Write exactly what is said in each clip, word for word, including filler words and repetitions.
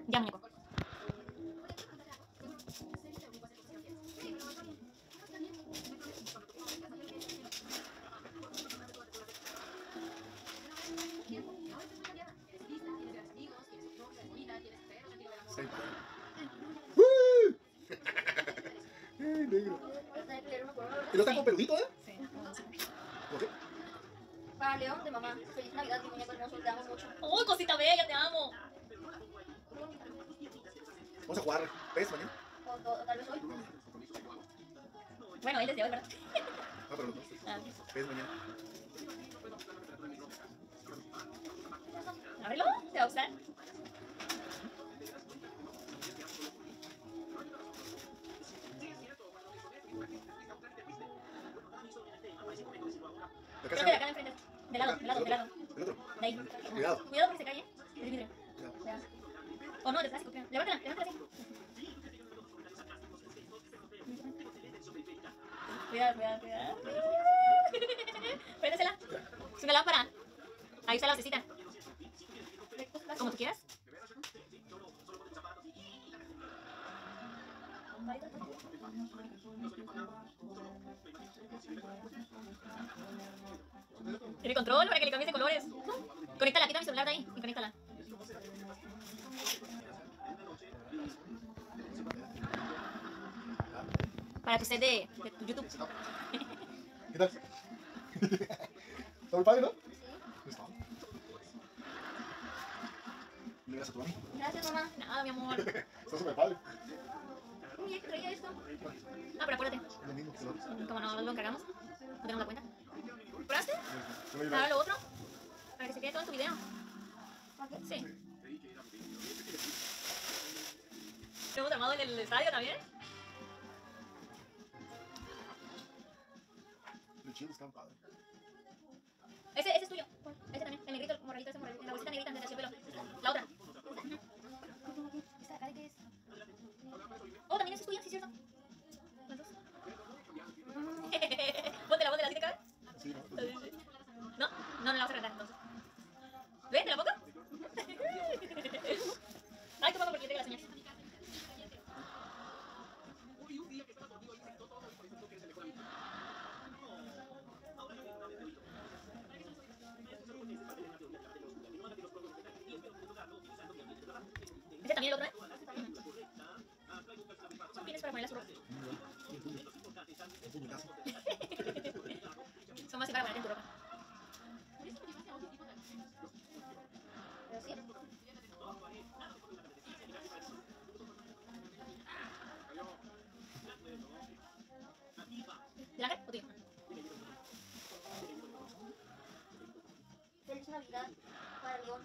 Ya, muñeco. Negro. ¿Y no está con peludito, eh? Sí. ¿Por qué? Para León de mamá. Feliz Navidad, mi muñeco hermoso. Te amo mucho. ¡Uy, cosita bella, te amo! Vamos a jugar pez mañana. O, o, o tal vez hoy. Bueno, él desde hoy, ¿verdad? Ah, pero los dos. Ah, Pez mañana. ábrelo, ¿te va a gustar? La Creo casa que de acá de enfrente. De lado, de lado, de lado. El otro. De ahí. Cuidado. Cuidado porque se cae, ¿eh? Es vidrio. Cuidado. Cuidado. O no, de plástico, creo. Levántala, levántala así. Cuidado, cuidado, cuidado. Préndesela. Es una lámpara. Ahí está la lucecita. Como tú quieras. Tiene control para que le cambies de colores. Conéctala, quita mi celular de ahí y conéctala. Para tu set de, de tu YouTube. ¿Qué tal? Está muy padre, ¿no? Sí. Está. Le das a tu mami. Gracias, mamá. Nada, mi amor. Está súper padre. Mira que traía esto. Ah, pero acuérdate. Es lo mismo que los otros. Como no lo encargamos, no tenemos la cuenta. ¿Compraste? Se me Ahora ayuda. lo otro. Para que se quede todo en tu video. Sí. ¿Lo hemos armado en el estadio también? Los chinos están padres. Ese, ese es tuyo. Ese también. El negrito, el morradito, ese morradito. La bolsita negrita de terciopelo. La otra. ¿Esta de acá de qué es? Oh, también ese es tuyo, sí, cierto. Las dos. Póntela, póntela, ¿sí te cabe? Sí, ¿no? No, no, no la vas a arreglar entonces. ¿Ves? ¿Te la pongo? Ay, tú pongo porque yo tengo las uñas. ¿Ese también el otro, eh? Son pines para poner la ropa. Un puñetazo. Son más para ponerte en tu ropa. Pero sí. ¿De la cara o tuyo? Feliz Navidad para León.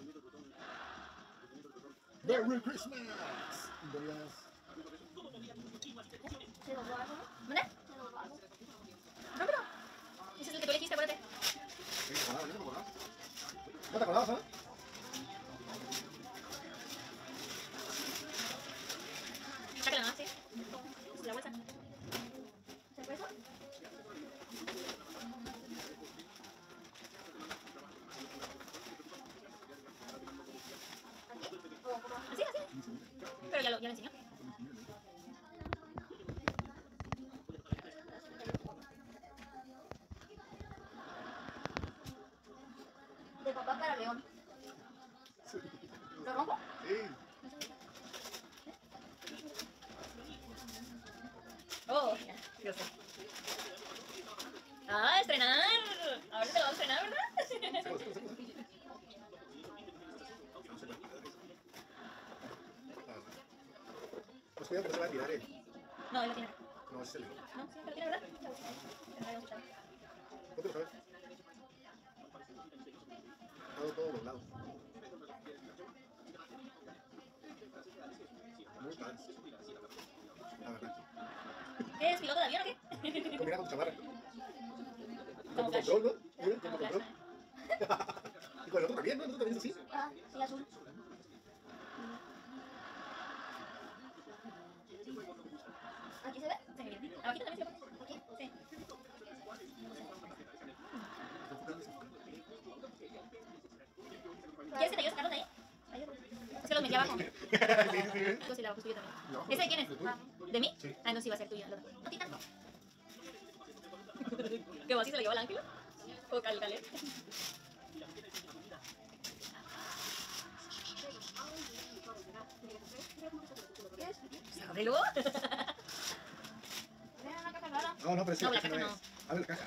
Merry Christmas. Glorias. Se lo guardo. ¿Dónde? Se lo guardo. Rómpelo. Ese es el que tú elegiste, acuérdate. Sí, me acordaba, yo no me acordaba. ¿No te acordabas, eh? Sácala nomás, sí. Es la bolsa. ¿Se fue eso? ¿Aquí? ¿O cómo? Así, así. Pero ya lo, ya lo enseñó. De papá para León. Sí. ¿Lo rompo? Sí. Oh, ya, yo sé. Ah, estrenar. Ahora te lo vas a estrenar, ¿verdad? Sácalo, sácalo, sácalo. Pues cuidado que no se va a tirar, eh. No, él lo tiene. No, ese es el. No, sí, lo tiene, ¿verdad? Te lo habíamos quitado. Póntelo, ¿sabes? Todo, todo doblado. Muy padre. La verdad. ¿Qué es piloto de avión o qué? Combina con tu chamarra. Como Como Flash. control, ¿no? Mira, Como como Flash. control. Y con el otro también, ¿no? El otro también es así. Ah, sí, azul. ¿Aquí se ve? Sí, bien. Abajito también se lo pones. ¿Aquí? Sí. ¿Quieres que te ayude a sacarlos de ahí? Ayúdame. Es que los aquí abajo. Sí, sí, Tú sí, la abajo es tuyo también. ¿Y abajo? ¿Ese de quién es? ¿De tuyo? Ah, ¿de mí? Sí. Ah, no, sí va a ser tuyo. el otro. No, ti tanto. ¿Qué más? ¿Sí se lo llevó el ángel? ¿O cal, cal, eh? ¿Qué es? Ábrelo. Mira una caja rara. No, no, pero sí, No, la la caja caja no es. Abre la caja.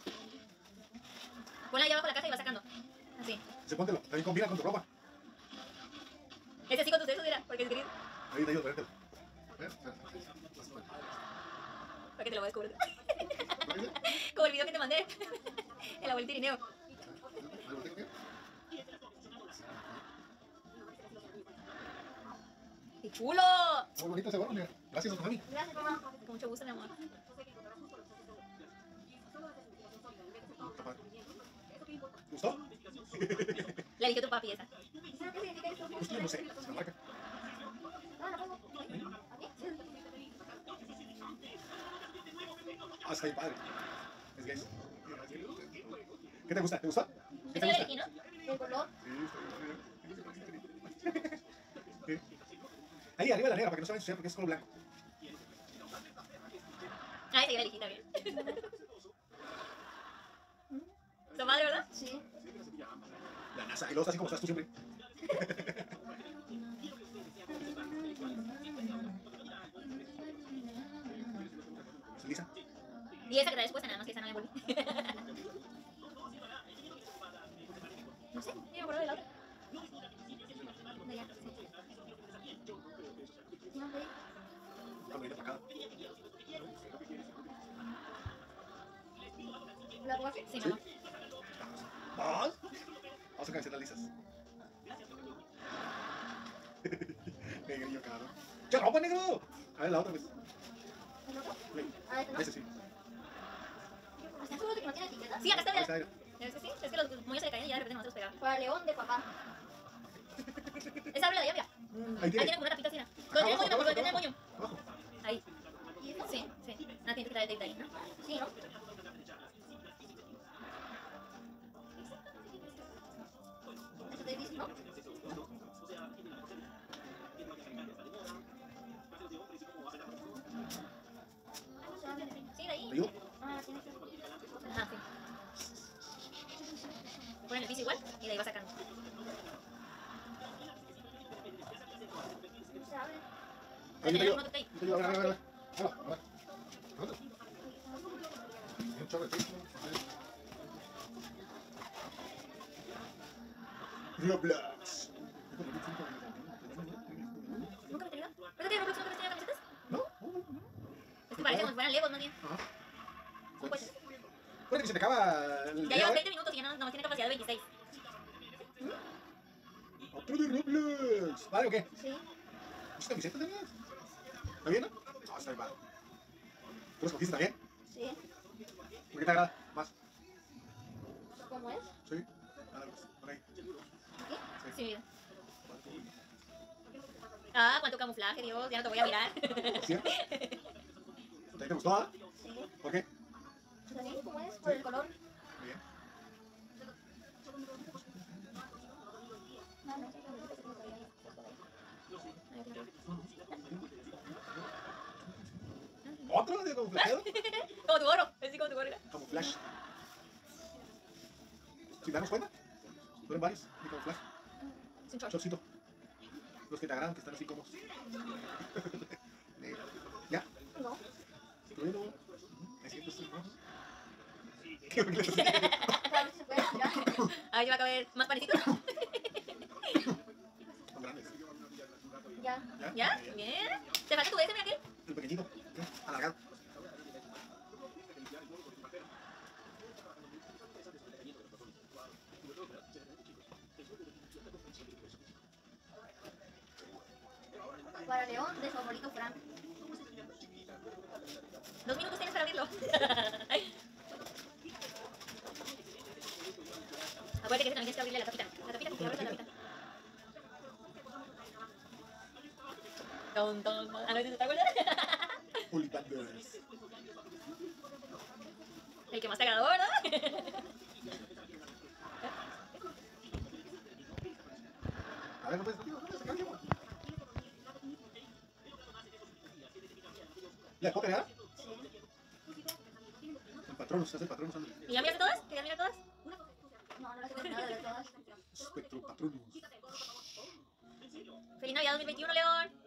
Ponla ahí abajo de la caja y va sacando. Así. Se póntelo. También combina con tu ropa. Ese sí con tus dedos, mira, porque es gris. Ahí te ayudo, ponértelo. ¿Eh? Para que te lo voy a descubrir. Como el video que te mandé. El abuelo Tirineo. ¡Qué chulo! Muy bonito ese gorro, mira. Gracias a tu mami. Gracias, mamá. Con mucho gusto, mi amor. Está padre. ¿Te gustó? La eligió tu papi esa. ¿Sabes qué significa esto? Pues yo no sé, es la marca. Ah, la pongo. ¿Aquí? Ah, está bien padre. Es gay. ¿Qué te gusta? ¿Te gustó? ¿Qué Esa te yo la gusta? elegí, ¿no? El color. Sí, está bien. Sí. Ahí arriba la negra para que no se vaya a ensuciar porque es color blanco. Ah, esa yo la elegí también. ¿Su madre, verdad? Sí. La NASA. Y luego está así como estás tú siempre. ¿Es lisa? Y esa que traes puesta, nada más que esa no la envolví. No sé, yo me acuerdo de la otra. De allá, sí. No sé. Está bonita para acá. ¿La pongo así? Sí, ¿Sí? mamá. ¿Vas? Vamos a camisetas lisas. Negrillo, cabrón. ¡Qué ropa, negro! A ver, la otra vez. ¿El otro? Sí. Ah, este no. Ese sí. ¿Estás seguro de que no tiene etiqueta? Sí, acá está, Ahí está, mira. mira. Es que sí, es que los moños se le caían y ya de repente nosotros pegaba. Para León de papá. Esa abre la de allá, mira. Ahí Ahí tiene. tiene como una tapita así, mira. Donde tiene el moño, me acuerdo, donde tiene el moño. Abajo. Ahí. ¿Y esto? Sí, sí. Ah, tienes que quitar el tape de ahí, ¿no? Sí, ¿no? ¿Eso te dice, no? ¿Cómo se abre? Sí, de ahí. ¿Te ayudo? Ah, tiene que... Ajá, sí. Ponen el piso igual y de ahí va sacando. Se abre. Ahí, yo te ayudo. Otro tape. Yo te ayudo. A ver, a ver, a ver. Ahí va, a ver. ¿Dónde? Un chorro de tape. Roblox. ¿Nunca me he tenido? ¿Pero que Roblox nunca me tenía camisetas? ¿No? Es que parece como si fueran Legos, más bien. Ajá. Son cohetes. Bueno, que se te acaba el Ya día, llevan ¿eh? veinte minutos y ya no, no tiene capacidad de veintiséis. Otro de Roblox. ¿Vale o qué? Sí. ¿Es camiseta tenías? ¿Está bien, no? No, está bien, vale. ¿Tú lo escogiste también? Sí. ¿Por qué te agrada más? ¿Cómo es? Sí. Ándale, pues, por ahí. ¿Aquí? Sí, mira. Ah, cuánto camuflaje, Dios, ya no te voy a mirar. ¿Sí? ¿También te gustó, ah? Sí. ¿Por qué? ¿También cómo es? Por el color. Bien. Ah, no, sí, pero sí, todavía. ¿Otro de camuflajeado? Como tu gorro, es así como tu gorro. Mira. Camuflaje. ¿Sí te damos cuenta? Fueron varios de camuflaje. Es un short. Chorcito. Los que te agradan, que están así como. Negro. ¿Ya? No. Bueno. Me siento así, ¿no? ¿Qué me así? A ver si se puede girar. A ver si va a caber más panecito. Son grandes. Ya. ¿Ya? ¿Ya? Bien. ¿Te falta tu ese, mira aquel? El pequeñito. ¿Qué? Alargado. Para León de su abuelito Frank. Dos minutos tienes para abrirlo. Acuérdate que ese también tienes que abrirle la tapita. La tapita, que abres la tapita. Ton, ton, ton. Ah, no, ¿te acuerdas? Olivanders. El que más te agradó, ¿verdad? A ver, no puedes, no puedes sacar, ¿Ya coca ya? Sí. El patrón, se hace el patrón usando ¿Y ya miraste todas? ¿Querías mirar todas? No, no las he terminado de ver todas. Spectrum Patronus. Feliz Navidad dos mil veintiuno, León.